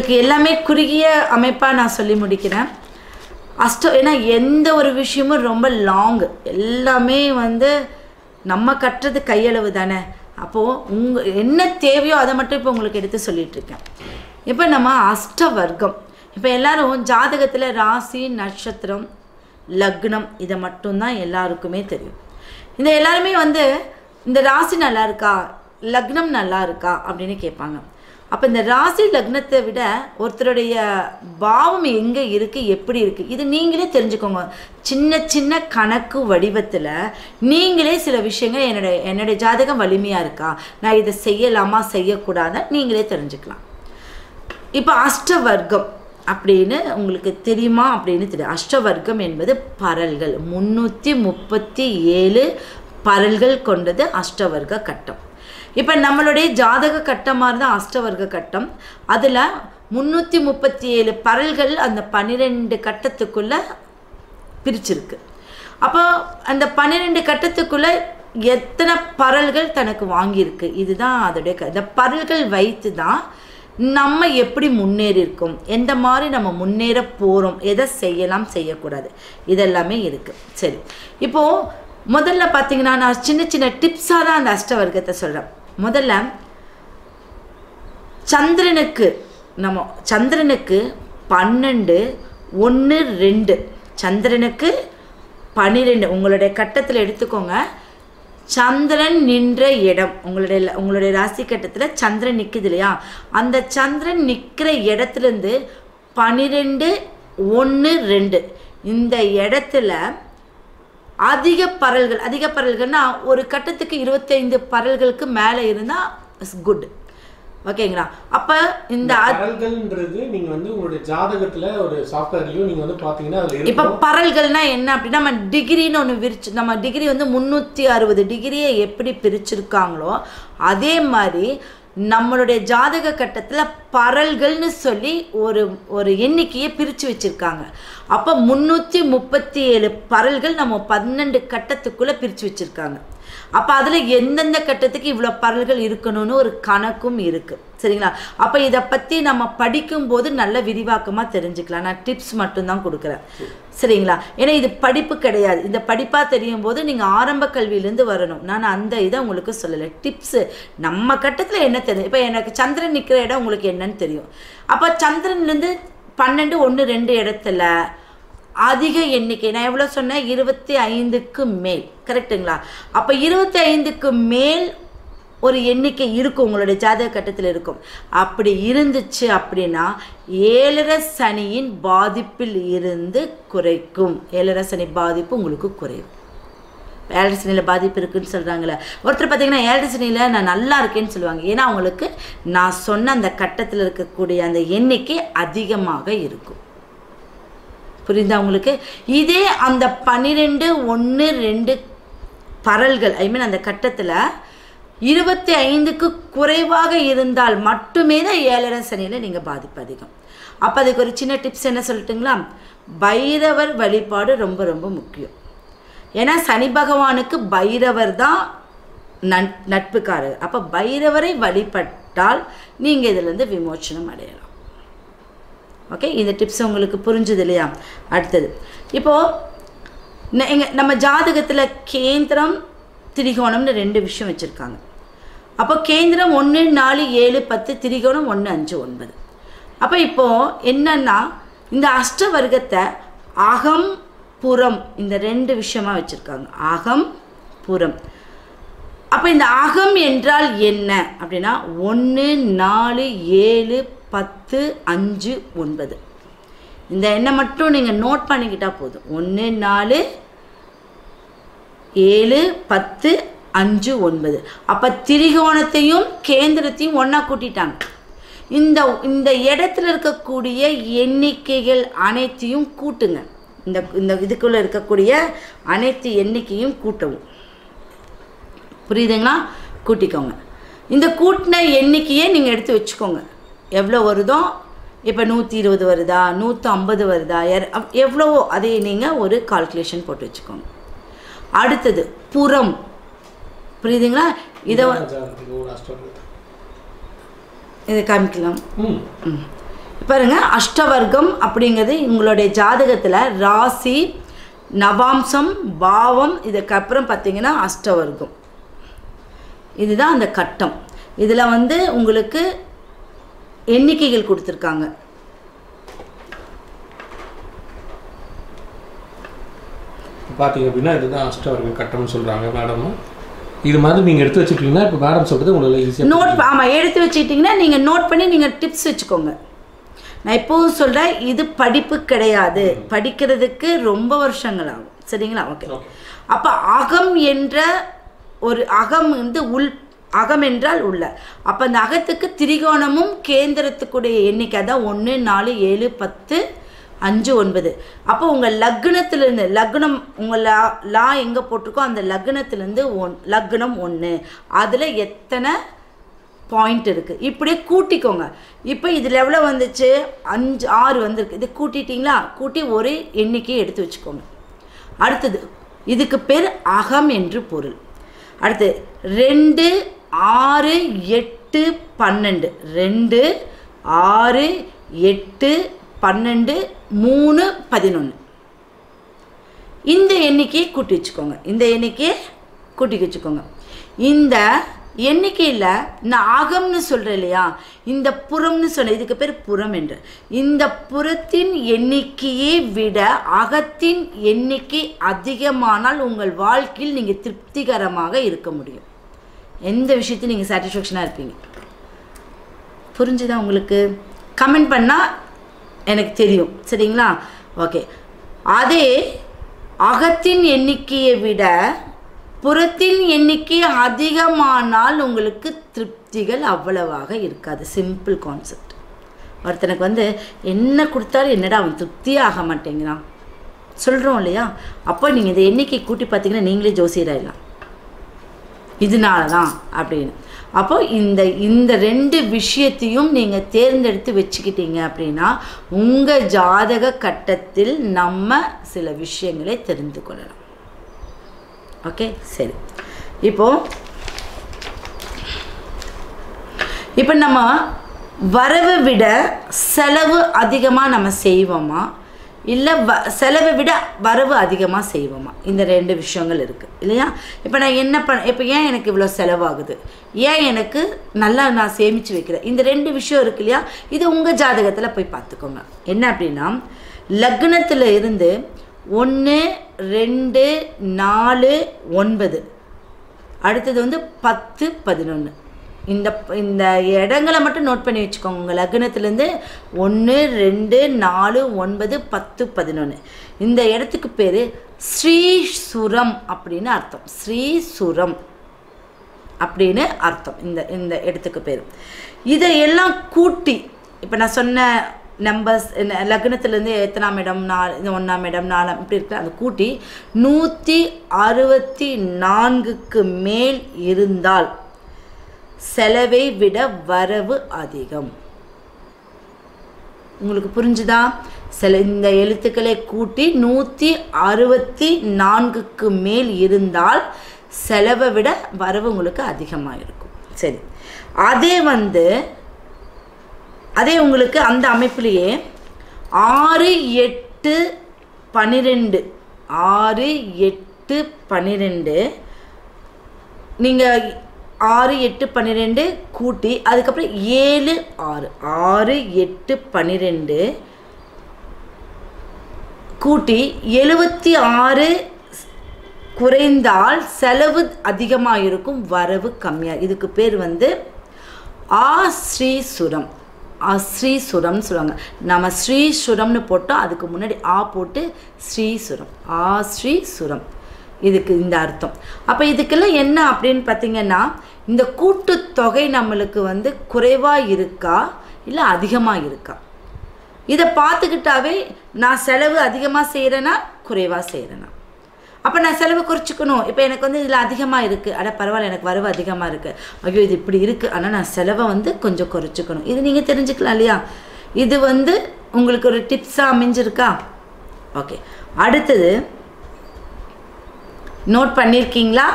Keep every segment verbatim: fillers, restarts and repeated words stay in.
உங்களுக்கு எல்லாமே குறுகிய அமைப்பாக நான் சொல்லி முடிக்கிறேன். அஷ்டம் ஏன்னா எந்த ஒரு விஷயமும் ரொம்ப லாங், எல்லாமே வந்து நம்ம கட்டுறது கையளவு தானே. அப்போது உங்கள் என்ன தேவையோ அதை மட்டும் இப்போ உங்களுக்கு எடுத்து சொல்லிகிட்ருக்கேன். இப்போ நம்ம அஷ்ட வர்க்கம், இப்போ எல்லோரும் ஜாதகத்தில் ராசி நட்சத்திரம் லக்னம் இதை மட்டும்தான் எல்லாருக்குமே தெரியும். இந்த எல்லாருமே வந்து இந்த ராசி நல்லா இருக்கா லக்னம் நல்லா இருக்கா அப்படின்னு கேட்பாங்க. அப்போ இந்த ராசி லக்னத்தை விட ஒருத்தருடைய பாவம் எங்கே இருக்குது எப்படி இருக்குது இது நீங்களே தெரிஞ்சுக்கோங்க. சின்ன சின்ன கணக்கு வடிவத்தில் நீங்களே சில விஷயங்கள் என்னுடைய என்னுடைய ஜாதகம் வலிமையாக இருக்கா, நான் இதை செய்யலாமா செய்யக்கூடாதா நீங்களே தெரிஞ்சுக்கலாம். இப்போ அஷ்டவர்க்கம் அப்படின்னு உங்களுக்கு தெரியுமா அப்படின்னு தெரியும். அஷ்டவர்க்கம் என்பது பரல்கள், முந்நூற்றி முப்பத்தி ஏழு பரல்கள் கொண்டது அஷ்டவர்க்க கட்டம். இப்போ நம்மளுடைய ஜாதக கட்டமாக இருந்தால் அஷ்டவர்க்க கட்டம், அதில் முந்நூற்றி முப்பத்தி ஏழு பரல்கள் அந்த பன்னிரெண்டு கட்டத்துக்குள்ளே பிரிச்சிருக்கு. அப்போ அந்த பன்னிரெண்டு கட்டத்துக்குள்ளே எத்தனை பரல்கள் தனக்கு வாங்கியிருக்கு இதுதான் அதோடைய க இந்த பரல்கள் வைத்து தான் நம்ம எப்படி முன்னேறி இருக்கோம், எந்த மாதிரி நம்ம முன்னேற போகிறோம், எதை செய்யலாம் செய்யக்கூடாது இதெல்லாமே இருக்குது. சரி, இப்போது முதல்ல பார்த்தீங்கன்னா நான் சின்ன சின்ன டிப்ஸாக தான் அந்த அஷ்டவர்க்கத்தை சொல்கிறேன். முதல்ல சந்திரனுக்கு நம்ம சந்திரனுக்கு பன்னெண்டு ஒன்று ரெண்டு சந்திரனுக்கு பன்னிரெண்டு உங்களுடைய கட்டத்தில் எடுத்துக்கோங்க. சந்திரன் நின்ற இடம் உங்களுடைய உங்களுடைய ராசி கட்டத்தில் சந்திரன் நிற்குது இல்லையா, அந்த சந்திரன் நிற்கிற இடத்துலேருந்து பன்னிரெண்டு ஒன்று ரெண்டு இந்த இடத்துல அதிக பரல்கள் அதிக பரல்கள்னா ஒரு கட்டத்துக்கு இருபத்தைந்து பரல்களுக்கு மேலே இருந்தால் இட்ஸ் குட். ஓகேங்களா? அப்போ இந்த பரல்கள்ன்றது நீங்கள் வந்து உங்களுடைய ஜாதகத்தில் ஒரு சாஃப்ட்வேர்லையும் நீங்கள் வந்து பார்த்தீங்கன்னா அதில் இப்போ பரல்கள்னா என்ன அப்படின்னா நம்ம டிகிரின்னு ஒன்று விரிச்சு நம்ம டிகிரி வந்து முந்நூற்றி அறுபது டிகிரியை எப்படி பிரிச்சிருக்காங்களோ அதே மாதிரி நம்மளுடைய ஜாதக கட்டத்தில் பரல்கள்னு சொல்லி ஒரு ஒரு எண்ணிக்கையை பிரித்து வச்சுருக்காங்க. அப்போ முந்நூற்றி முப்பத்தி ஏழு பரல்கள் நம்ம பன்னெண்டு கட்டத்துக்குள்ளே பிரித்து வச்சுருக்காங்க. அப்போ அதில் எந்தெந்த கட்டத்துக்கு இவ்வளோ பரல்கள் இருக்கணும்னு ஒரு கணக்கும் இருக்குது. சரிங்களா? அப்போ இதை பற்றி நம்ம படிக்கும்போது நல்ல விரிவாக்கமாக தெரிஞ்சுக்கலாம். நான் டிப்ஸ் மட்டும்தான் கொடுக்குறேன். சரிங்களா? ஏன்னா இது படிப்பு கிடையாது. இந்த படிப்பாக தெரியும் போது நீங்கள் ஆரம்ப கல்வியிலேருந்து வரணும். நான் அந்த இதை உங்களுக்கு சொல்லலை. டிப்ஸு நம்ம கட்டத்தில் என்ன தெரியும். இப்போ எனக்கு சந்திரன் நிற்கிற இடம் உங்களுக்கு என்னன்னு தெரியும். அப்போ சந்திரன்லேருந்து பன்னெண்டு ஒன்று ரெண்டு இடத்துல அதிக எண்ணிக்கை நான் எவ்வளோ சொன்னேன், இருபத்தி ஐந்துக்கு மேல். கரெக்டுங்களா? அப்போ இருபத்தி ஐந்துக்கு மேல் ஒரு எண்ணிக்கை இருக்கும் உங்களுடைய ஜாதக கட்டத்தில் இருக்கும். அப்படி இருந்துச்சு அப்படின்னா ஏழரை சனியின் பாதிப்பில் இருந்து குறைக்கும். ஏழரை சனி பாதிப்பு உங்களுக்கு குறையும். ஏழரை சனியில் பாதிப்பு இருக்குன்னு சொல்கிறாங்களே, ஒருத்தர் பார்த்தீங்கன்னா ஏழரை சனியில் நான் நல்லா இருக்கேன்னு சொல்லுவாங்க. ஏன்னா அவங்களுக்கு நான் சொன்ன அந்த கட்டத்தில் இருக்கக்கூடிய அந்த எண்ணிக்கை அதிகமாக இருக்கும். புரியுதா உங்களுக்கு? இதே அந்த பன்னிரெண்டு ஒன்று ரெண்டு பரல்கள் ஐ மீன் அந்த கட்டத்தில் இருபத்தி ஐந்துக்கு குறைவாக இருந்தால் மட்டுமே தான் ஏழரை சனியில் நீங்கள் பாதிப்பு அதிகம். அப்போ அதுக்கு ஒரு சின்ன டிப்ஸ் என்ன சொல்லட்டுங்களா? பைரவர் வழிபாடு ரொம்ப ரொம்ப முக்கியம். ஏன்னா சனி பகவானுக்கு பைரவர் தான் நட் நட்புக்காரர். அப்போ பைரவரை வழிபட்டால் நீங்கள் இதிலேருந்து விமோச்சனம் அடையலாம். ஓகே, இந்த டிப்ஸ் உங்களுக்கு புரிஞ்சுது இல்லையா? அடுத்தது இப்போது எங்கள் நம்ம ஜாதகத்தில் கேந்திரம் திரிகோணம்னு ரெண்டு விஷயம் வச்சுருக்காங்க. அப்போ கேந்திரம் ஒன்று நாலு ஏழு பத்து திரிகோணம் ஒன்று அஞ்சு ஒன்பது. அப்போ இப்போது என்னன்னா இந்த அஷ்டவர்க்கத்தை அகம் புறம் இந்த ரெண்டு விஷயமாக வச்சுருக்காங்க. அகம் புறம். அப்போ இந்த அகம் என்றால் என்ன அப்படின்னா ஒன்று நாலு ஏழு பத்து அஞ்சு ஒன்பது இந்த எண்ணை மட்டும் நீங்கள் நோட் பண்ணிக்கிட்டால் போதும். ஒன்று நாலு ஏழு பத்து அஞ்சு ஒன்பது. அப்போ திரிகோணத்தையும் கேந்திரத்தையும் ஒன்றா கூட்டிட்டாங்க. இந்த இந்த இடத்துல இருக்கக்கூடிய எண்ணிக்கைகள் அனைத்தையும் கூட்டுங்க. இந்த இந்த இதுக்குள்ளே இருக்கக்கூடிய அனைத்து எண்ணிக்கையும் கூட்டவும். புரியுதுங்களா? கூட்டிக்கோங்க. இந்த கூட்டின எண்ணிக்கையை நீங்கள் எடுத்து வச்சுக்கோங்க. எவ்வளோ வருதோ, இப்போ நூற்றி இருபது வருதா, நூற்றி ஐம்பது வருதா, எவ்வளவோ அதை நீங்கள் ஒரு கால்குலேஷன் போட்டு வச்சுக்கோங்க. அடுத்தது புறம். புரியுதுங்களா? இதை இதை காமிக்கலாம். பாருங்க, அஷ்டவர்க்கம் அப்படிங்கிறது உங்களுடைய ஜாதகத்தில் ராசி, நவாம்சம், பாவம், இதுக்கப்புறம் பார்த்தீங்கன்னா அஷ்டவர்க்கம். இதுதான் அந்த கட்டம். இதில் வந்து உங்களுக்கு எண்ணிக்கைகள் கொடுத்துருக்காங்க. பார்த்தீங்க அப்படின்னா இதுதான் அஷ்டவர்க்க கட்டம்னு சொல்கிறாங்க மேடம். இது மாதிரி நீங்கள் எடுத்து வச்சுக்கிட்டீங்கன்னா இப்போ மேடம் சொல்கிறது உங்களுக்கு ஈஸியாக நோட். ஆமாம், எடுத்து வச்சுக்கிட்டிங்கன்னா நீங்கள் நோட் பண்ணி நீங்கள் டிப்ஸ் வச்சுக்கோங்க. நான் இப்போவும் சொல்கிறேன், இது படிப்பு கிடையாது, படிக்கிறதுக்கு ரொம்ப வருஷங்கள் ஆகும். சரிங்களா? ஓகே. அப்போ அகம் என்ற ஒரு அகம் வந்து உள், அகம் என்றால் உள்ள. அப்போ அந்த அகத்துக்கு திரிகோணமும் கேந்திரத்துக்குடைய எண்ணிக்கை தான் ஒன்று, நாலு, ஏழு, பத்து, அஞ்சு, ஒன்பது. அப்போ உங்கள் லக்னத்திலேருந்து, லக்னம் உங்கள் லா லா எங்கே போட்டிருக்கோ அந்த லக்னத்திலேருந்து ஒன் லக்னம் ஒன்று, அதில் எத்தனை பாயிண்ட் இருக்குது இப்படியே கூட்டிக்கோங்க. இப்போ இதில் எவ்வளோ வந்துச்சு? அஞ்சு ஆறு வந்திருக்கு. இது கூட்டிட்டிங்களா? கூட்டி ஒரு எண்ணிக்கையை எடுத்து வச்சுக்கோங்க. அடுத்தது இதுக்கு பேர் அகம் என்று பொருள். அடுத்து ரெண்டு, ஆறு, எட்டு, பன்னெண்டு. ரெண்டு, ஆறு, எட்டு, பன்னெண்டு, மூணு, பதினொன்று. இந்த எண்ணிக்கையை கூட்டி வச்சுக்கோங்க. இந்த எண்ணிக்கையை கூட்டி வச்சுக்கோங்க. இந்த எண்ணிக்கையில் நான் அகம்னு சொல்கிறேன் இல்லையா, இந்த புறம்னு சொன்னேன், இதுக்கு பேர் புறம் என்று. இந்த புறத்தின் எண்ணிக்கையை விட அகத்தின் எண்ணிக்கை அதிகமானால் உங்கள் வாழ்க்கையில் நீங்கள் திருப்திகரமாக இருக்க முடியும். எந்த விஷயத்தையும் நீங்கள் சாட்டிஸ்ஃபேக்ஷனாக இருப்பீங்க. புரிஞ்சுதா உங்களுக்கு? கமெண்ட் பண்ணால் எனக்கு தெரியும். சரிங்களா? ஓகே. அதே அகத்தின் எண்ணிக்கையை விட புறத்தின் எண்ணிக்கை அதிகமானால் உங்களுக்கு திருப்திகள் அவ்வளவாக இருக்காது. Simple concept. ஒருத்தனுக்கு வந்து என்ன கொடுத்தாலும் என்னடா அவன் திருப்தியே ஆக மாட்டேங்கிறான் சொல்கிறோம் இல்லையா? அப்போ நீங்கள் இந்த எண்ணிக்கை கூட்டி பார்த்தீங்கன்னா நீங்களே ஜோசியராயிடலாம். இதனால தான் அப்படின்னு. அப்போ இந்த இந்த ரெண்டு விஷயத்தையும் நீங்கள் தேர்ந்தெடுத்து வச்சுக்கிட்டீங்க அப்படின்னா உங்கள் ஜாதக கட்டத்தில் நம்ம சில விஷயங்களை தெரிந்து கொள்ளலாம். ஓகே, சரி. இப்போ இப்போ நம்ம வரவை விட செலவு அதிகமாக நம்ம செய்வோமா, இல்லை வ செலவை விட வரவு அதிகமாக செய்வோமா? இந்த ரெண்டு விஷயங்கள் இருக்குது இல்லையா? இப்போ நான் என்ன பண்ண, இப்போ ஏன் எனக்கு இவ்வளோ செலவாகுது, ஏன் எனக்கு நல்லா நான் சேமித்து வைக்கிறேன், இந்த ரெண்டு விஷயம் இருக்கு இல்லையா? இது உங்கள் ஜாதகத்தில் போய் பார்த்துக்கோங்க. என்ன அப்படின்னா, லக்னத்தில் இருந்து ஒன்று, ரெண்டு, நாலு, ஒன்பது, அடுத்தது வந்து பத்து, பதினொன்று. இந்த இந்த இடங்களை மட்டும் நோட் பண்ணி வச்சுக்கோங்க. உங்கள் லக்னத்துலேருந்து ஒன்று, ரெண்டு, நாலு, ஒன்பது, பத்து, பதினொன்று. இந்த இடத்துக்கு பேர் ஸ்ரீசுரம் அப்படின்னு அர்த்தம். ஸ்ரீசுரம் அப்படின்னு அர்த்தம் இந்த இந்த இடத்துக்கு பேர். இதையெல்லாம் கூட்டி இப்போ நான் சொன்ன நம்பர்ஸ் லக்னத்துலேருந்து எத்தனாம் இடம், நாலு, ஒன்றாம் இடம், நாலாம், இப்படி இருக்கிற அந்த கூட்டி நூற்றி அறுபத்தி நான்குக்கு மேல் இருந்தால் செலவை விட வரவு அதிகம். உங்களுக்கு புரிஞ்சுதா? சில இந்த எழுத்துக்களை கூட்டி நூற்றி அறுபத்தி நான்குக்கு மேல் இருந்தால் செலவை விட வரவு உங்களுக்கு அதிகமாக இருக்கும். சரி, அதே வந்து அதே உங்களுக்கு அந்த அமைப்புலேயே ஆறு, எட்டு, பன்னிரெண்டு, ஆறு, எட்டு, பன்னிரெண்டு, நீங்கள் ஆறு, எட்டு, பன்னிரெண்டு கூட்டி அதுக்கப்புறம் ஏழு, ஆறு, ஆறு, எட்டு, பன்னிரெண்டு கூட்டி எழுபத்தி ஆறு குறைந்தால் செலவு அதிகமாக இருக்கும், வரவு கம்மியாக. இதுக்கு பேர் வந்து ஆஸ்ரீசுரம். அஸ்ரீசுரம்னு சொல்லுவாங்க. நம்ம ஸ்ரீசுரம்னு போட்டோம், அதுக்கு முன்னாடி ஆ போட்டு ஸ்ரீசுரம், ஆஸ்ரீசுரம். இதுக்கு இந்த அர்த்தம். அப்போ இதுக்கெல்லாம் என்ன அப்படின்னு பார்த்தீங்கன்னா, இந்த கூட்டுத்தொகை நம்மளுக்கு வந்து குறைவாக இருக்கா இல்லை அதிகமாக இருக்கா, இதை பார்த்துக்கிட்டாவே நான் செலவு அதிகமாக செய்கிறேன்னா குறைவாக செய்கிறேன்னா. அப்போ நான் செலவு குறைச்சிக்கணும். இப்போ எனக்கு வந்து இதில் அதிகமாக இருக்குது, அட பரவாயில்ல எனக்கு வரவு அதிகமாக இருக்குது, ஐயோ இது இப்படி இருக்குது, ஆனால் நான் செலவை வந்து கொஞ்சம் குறைச்சிக்கணும். இது நீங்கள் தெரிஞ்சுக்கலாம் இல்லையா? இது வந்து உங்களுக்கு ஒரு டிப்ஸாக அமைஞ்சிருக்கா? ஓகே, அடுத்தது நோட் பண்ணியிருக்கீங்களா?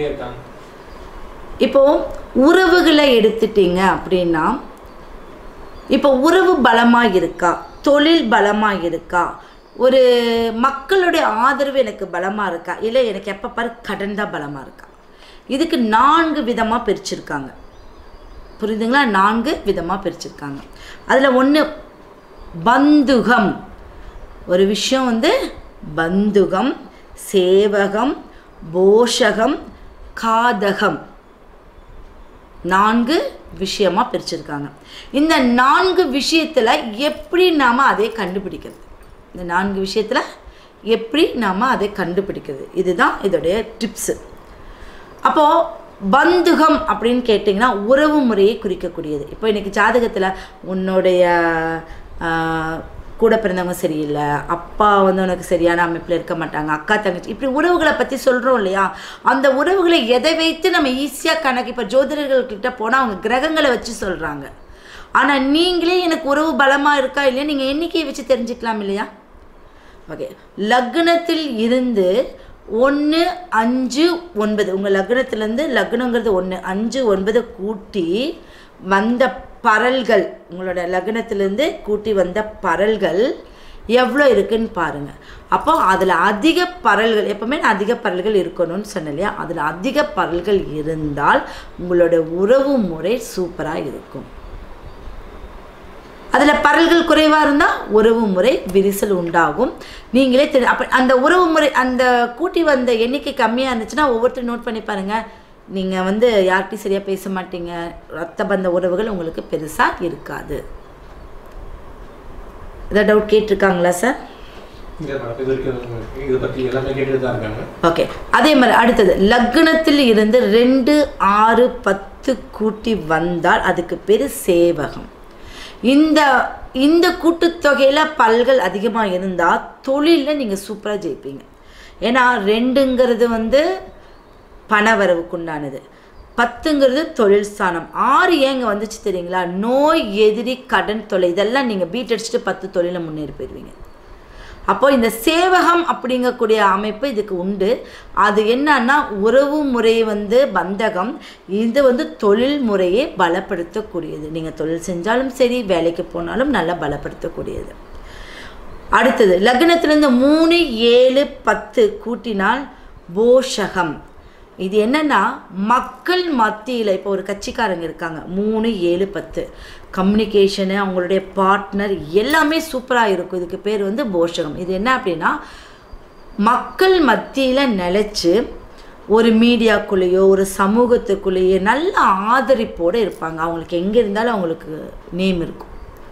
இப்போ உறவுகளை எடுத்துட்டீங்க அப்படின்னா இப்போ உறவு பலமாக இருக்கா, தொழில் பலமாக இருக்கா, ஒரு மக்களுடைய ஆதரவு எனக்கு பலமாக இருக்கா, இல்லை எனக்கு எப்போ பாரு கடன் தான் பலமாக இருக்கா. இதுக்கு நான்கு விதமாக பிரிச்சிருக்காங்க. புரியுதுங்களா? நான்கு விதமாக பிரிச்சிருக்காங்க. அதில் ஒன்று பந்துகம். ஒரு விஷயம் வந்து பந்துகம், சேவகம், போஷகம், காதகம், நான்கு விஷயமாக பிரிச்சிருக்காங்க. இந்த நான்கு விஷயத்தில் எப்படி நாம் அதை கண்டுபிடிக்கிறது, இந்த நான்கு விஷயத்தில் எப்படி நாம் அதை கண்டுபிடிக்கிறது, இதுதான் இதோடைய டிப்ஸு. அப்போது பந்துகம் அப்படின்னு கேட்டிங்கன்னா உறவு முறையை குறிக்கக்கூடியது. இப்போ இன்றைக்கி ஜாதகத்தில் உன்னுடைய கூட பிறந்தவங்க சரியில்லை, அப்பா வந்து உனக்கு சரியான அமைப்பில் இருக்க மாட்டாங்க, அக்கா தங்கச்சி, இப்படி உறவுகளை பற்றி சொல்கிறோம் இல்லையா? அந்த உறவுகளை எதை வைத்து நம்ம ஈஸியாக கணக்கு, இப்போ ஜோதிடர்கள்கிட்ட போனால் அவங்க கிரகங்களை வச்சு சொல்கிறாங்க. ஆனால் நீங்களே எனக்கு உறவு பலமாக இருக்கா இல்லையா நீங்கள் எண்ணிக்கையை வச்சு தெரிஞ்சுக்கலாம் இல்லையா? ஓகே, லக்னத்தில் இருந்து ஒன்று அஞ்சு ஒன்பது, உங்கள் லக்னத்துலேருந்து லக்னங்கிறது ஒன்று அஞ்சு ஒன்பது கூட்டி வந்த பரல்கள், உங்களோட லக்னத்திலேருந்து கூட்டி வந்த பரல்கள் எவ்வளோ இருக்குன்னு பாருங்கள். அப்போ அதில் அதிக பரல்கள், எப்போவுமே அதிக பரல்கள் இருக்கணும்னு சொன்னேன் இல்லையா? அதில் அதிக பரல்கள் இருந்தால் உங்களோட உறவு முறை சூப்பராக இருக்கும். அதில் பரல்கள் குறைவாக இருந்தால் உறவு முறை விரிசல் உண்டாகும். நீங்களே தெரி அப்போ அந்த உறவு முறை அந்த கூட்டி வந்த எண்ணிக்கை கம்மியாக இருந்துச்சுன்னா ஒவ்வொருத்தரும் நோட் பண்ணி பாருங்கள், நீங்கள் வந்து யார்கிட்டையும் சரியாக பேச மாட்டீங்க, ரத்த பந்த உறவுகள் உங்களுக்கு பெருசாக இருக்காது. ஏதாவது டவுட் கேட்டிருக்காங்களா சார்? ஓகே, அதே மாதிரி அடுத்தது லக்னத்தில் இருந்து ரெண்டு ஆறு பத்து கூட்டி வந்தால் அதுக்கு பேர் சேவகம். இந்த இந்த கூட்டுத்தொகையில் பல்கள் அதிகமாக இருந்தால் தொழிலில் நீங்கள் சூப்பராக ஜெயிப்பீங்க. ஏன்னா ரெண்டுங்கிறது வந்து பணவரவுக்குண்டானது, பத்துங்கிறது தொழில் ஸ்தானம், ஆறு ஏங்க வந்துச்சு தெரியுங்களா? நோய், எதிரி, கடன், தொலை, இதெல்லாம் நீங்கள் பீட் அடிச்சுட்டு பத்து தொழிலை முன்னேறி போயிடுவீங்க. அப்போ இந்த சேவகம் அப்படிங்கக்கூடிய அமைப்பு இதுக்கு உண்டு. அது என்னன்னா உறவு முறை வந்து பந்தகம், இது வந்து தொழில் முறையை பலப்படுத்தக்கூடியது. நீங்கள் தொழில் செஞ்சாலும் சரி, வேலைக்கு போனாலும் நல்லா பலப்படுத்தக்கூடியது. அடுத்தது லக்னத்திலேருந்து மூணு ஏழு பத்து கூட்டினால் போஷகம். இது என்னன்னா மக்கள் மத்தியில், இப்போ ஒரு கட்சிக்காரங்க இருக்காங்க, மூணு ஏழு பத்து, கம்யூனிகேஷனு, அவங்களுடைய பார்ட்னர் எல்லாமே சூப்பராக இருக்கும். இதுக்கு பேர் வந்து போஷகம். இது என்ன அப்படின்னா மக்கள் மத்தியில் நிலச்சி ஒரு மீடியாக்குள்ளேயோ ஒரு சமூகத்துக்குள்ளேயோ நல்ல ஆதரிப்போடு இருப்பாங்க. அவங்களுக்கு எங்கே இருந்தாலும் அவங்களுக்கு நேம் இருக்கும்.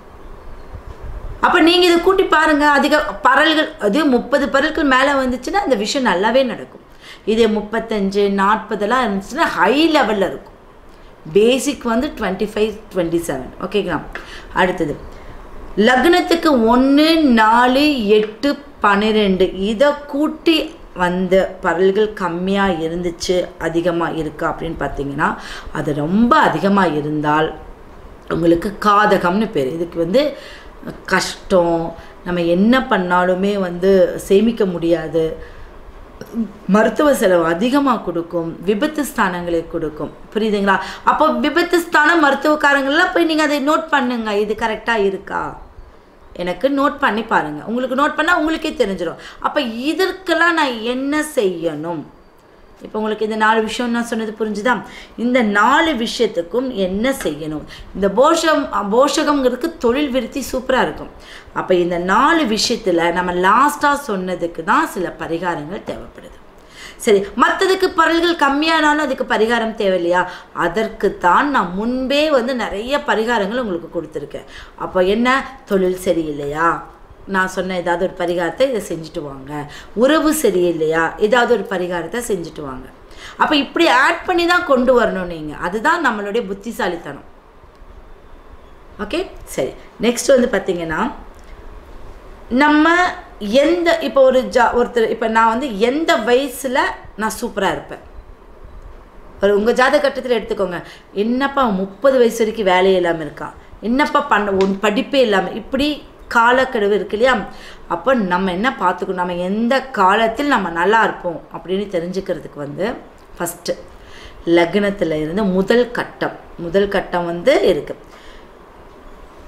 அப்போ நீங்கள் இதை கூட்டி பாருங்கள், அதிக பரல்கள், அது முப்பது பரல்கள் மேலே வந்துச்சுன்னா அந்த விஷயம் நல்லாவே நடக்கும். இதே முப்பத்தஞ்சு நாற்பதெல்லாம் இருந்துச்சுன்னா ஹை லெவலில் இருக்கும். பேசிக் வந்து டுவெண்ட்டி ஃபைவ் டுவெண்ட்டி செவன் ஓகேங்களா? அடுத்தது லக்னத்துக்கு ஒன்று நாலு எட்டு பன்னிரெண்டு, இதை கூட்டி வந்த பரல்கள் கம்மியாக இருந்துச்சு, அதிகமாக இருக்கா அப்படின்னு பார்த்தீங்கன்னா அது ரொம்ப அதிகமாக இருந்தால் உங்களுக்கு காதகம்னு பேர். இதுக்கு வந்து கஷ்டம், நம்ம என்ன பண்ணாலுமே வந்து சேமிக்க முடியாது, மருத்துவ செலவு அதிகமாக கொடுக்கும், விபத்து ஸ்தானங்களை கொடுக்கும். புரியுதுங்களா? அப்போ விபத்து ஸ்தானம் மருத்துவக்காரங்கள்லாம் போய் நீங்கள் அதை நோட் பண்ணுங்க, இது கரெக்டாக இருக்கா எனக்கு நோட் பண்ணி பாருங்கள். உங்களுக்கு நோட் பண்ணால் உங்களுக்கே தெரிஞ்சிடும். அப்போ இதற்கெல்லாம் நான் என்ன செய்யணும்? இப்போ உங்களுக்கு இந்த நாலு விஷயம் நான் சொன்னது புரிஞ்சுதா? இந்த நாலு விஷயத்துக்கும் என்ன செய்யணும்? இந்த போஷம் போஷகம்ங்கிறதுக்கு தொழில் விருத்தி சூப்பராக இருக்கும். அப்போ இந்த நாலு விஷயத்தில் நம்ம லாஸ்ட்டாக சொன்னதுக்கு தான் சில பரிகாரங்கள் தேவைப்படுது. சரி, மற்றதுக்கு பரல்கள் கம்மியானாலும் அதுக்கு பரிகாரம் தேவையில்லையா? அதற்கு தான் நான் முன்பே வந்து நிறைய பரிகாரங்கள் உங்களுக்கு கொடுத்துருக்கேன். அப்போ என்ன, தொழில் சரியில்லையா, நான் சொன்ன ஏதாவது ஒரு பரிகாரத்தை இதை செஞ்சுட்டு வாங்க. உறவு சரியில்லையா, ஏதாவது ஒரு பரிகாரத்தை செஞ்சுட்டு வாங்க. அப்போ இப்படி ஆட் பண்ணி தான் கொண்டு வரணும் நீங்கள். அதுதான் நம்மளுடைய புத்திசாலித்தனம். ஓகே, சரி. நெக்ஸ்ட் வந்து பார்த்திங்கன்னா நம்ம எந்த இப்போ ஒரு ஜா ஒருத்தர் இப்போ நான் வந்து எந்த வயசில் நான் சூப்பராக இருப்பேன், ஒரு உங்கள் ஜாதக கட்டத்தில் எடுத்துக்கோங்க. என்னப்பா முப்பது வயசு வரைக்கும் வேலையே இல்லாமல் இருக்கான், என்னப்பா பண்ண ஒன் படிப்பே இல்லாமல், இப்படி காலக்கெடுவு இருக்கு இல்லையா? அப்போ நம்ம என்ன பார்த்துக்கணும், நம்ம எந்த காலத்தில் நம்ம நல்லா இருப்போம் அப்படின்னு தெரிஞ்சுக்கிறதுக்கு வந்து ஃபஸ்ட்டு லக்னத்தில் இருந்து முதல் கட்டம் முதல் கட்டம் வந்து இருக்குது.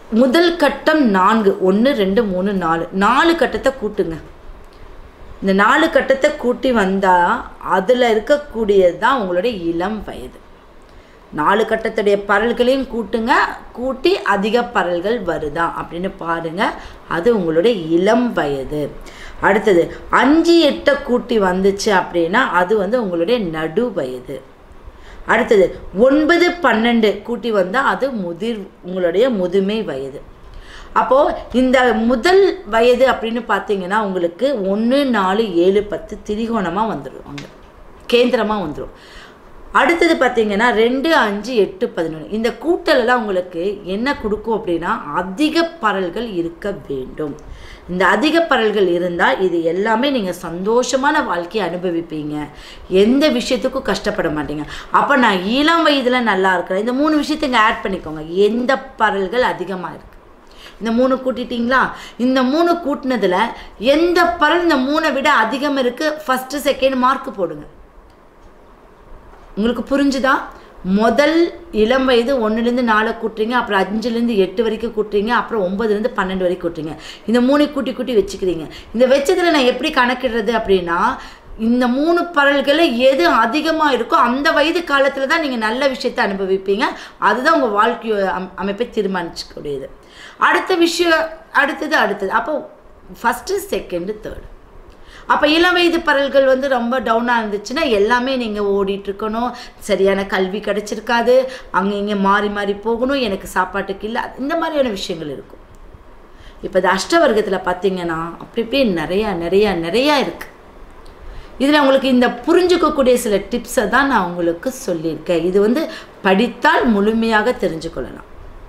முதல் கட்டம் நான்கு, ஒன்று ரெண்டு மூணு நாலு, நாலு கட்டத்தை கூட்டுங்க. இந்த நாலு கட்டத்தை கூட்டி வந்தால் அதில் இருக்கக்கூடியது தான் உங்களுடைய இளம் வயது. நாலு கட்டத்துடைய பரல்களையும் கூட்டுங்க, கூட்டி அதிக பரல்கள் வருதா அப்படின்னு பாருங்கள், அது உங்களுடைய இளம் வயது. அடுத்தது அஞ்சு எட்டை கூட்டி வந்துச்சு அப்படின்னா அது வந்து உங்களுடைய நடு வயது. அடுத்தது ஒன்பது பன்னெண்டு கூட்டி வந்தால் அது முதிர் உங்களுடைய முதுமை வயது. அப்போது இந்த முதல் வயது அப்படின்னு பார்த்தீங்கன்னா உங்களுக்கு ஒன்று நாலு ஏழு பத்து திரிகோணமாக வந்துடுவாங்க, கேந்திரமாக வந்துடும். அடுத்தது பார்த்தீங்கன்னா ரெண்டு அஞ்சு எட்டு பதினொன்று, இந்த கூட்டலெல்லாம் உங்களுக்கு என்ன கொடுக்கும் அப்படின்னா அதிக பரல்கள் இருக்க வேண்டும். இந்த அதிக பரல்கள் இருந்தால் இது எல்லாமே நீங்கள் சந்தோஷமான வாழ்க்கையை அனுபவிப்பீங்க, எந்த விஷயத்துக்கும் கஷ்டப்பட மாட்டீங்க. அப்போ நான் இளம் வயதில் நல்லா இருக்கிறேன், இந்த மூணு விஷயத்தை இங்கே ஆட் பண்ணிக்கோங்க. எந்த பரல்கள் அதிகமாக இருக்குது, இந்த மூணு கூட்டிட்டிங்களா? இந்த மூணு கூட்டினதில் எந்த பரல் இந்த மூணை விட அதிகம் இருக்குது, ஃபஸ்ட்டு செகண்ட் மார்க் போடுங்க. உங்களுக்கு புரிஞ்சுதா? முதல் இளம் வயது ஒன்றுலேருந்து நாலு கூட்டுறீங்க, அப்புறம் அஞ்சுலேருந்து எட்டு வரைக்கும் கூட்டுறீங்க, அப்புறம் ஒம்பதுலேருந்து பன்னெண்டு வரைக்கும் கூட்டுறீங்க. இந்த மூணு கூட்டி கூட்டி வச்சுக்கிறீங்க. இந்த வச்சதில் நான் எப்படி கணக்கிடுறது அப்படின்னா, இந்த மூணு பரல்களை எது அதிகமாக இருக்கோ அந்த வயது காலத்தில் தான் நீங்கள் நல்ல விஷயத்தை அனுபவிப்பீங்க. அதுதான் உங்கள் வாழ்க்கை அம் அமைப்பை தீர்மானிக்கக்கூடியது. அடுத்த விஷயம் அடுத்தது அடுத்தது அப்போ ஃபஸ்ட்டு செகண்டு தேர்டு. அப்போ இளம் வயது பரல்கள் வந்து ரொம்ப டவுனாக இருந்துச்சுன்னா எல்லாமே நீங்கள் ஓடிட்டுருக்கணும், சரியான கல்வி கிடச்சிருக்காது, அங்கே இங்கே மாறி மாறி போகணும், எனக்கு சாப்பாட்டுக்கு இல்லை, இந்த மாதிரியான விஷயங்கள் இருக்கும். இப்போ இந்த அஷ்டவர்க்கத்தில் பார்த்தீங்கன்னா அப்படி இப்படியே நிறையா நிறையா நிறையா இருக்குது. இதில் உங்களுக்கு இந்த புரிஞ்சுக்கக்கூடிய சில டிப்ஸை தான் நான் உங்களுக்கு சொல்லியிருக்கேன். இது வந்து படித்தால் முழுமையாக தெரிஞ்சுக்கொள்ளலாம்.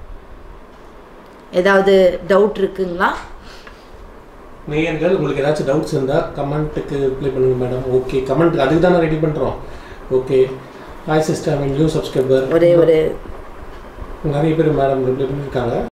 ஏதாவது டவுட் இருக்குங்களா? நேயர்கள் உங்களுக்கு ஏதாச்சும் டவுட்ஸ் இருந்தால் கமெண்ட்டுக்கு ரிப்ளை பண்ணுங்க மேடம். ஓகே, கமெண்ட் அதுக்கு தான் ரெடி பண்ணுறோம். Okay, hi sister, new subscriber. ஒரே ஒரு நிறைய பேர் மேடம் ரிப்ளை பண்ணியிருக்காங்க.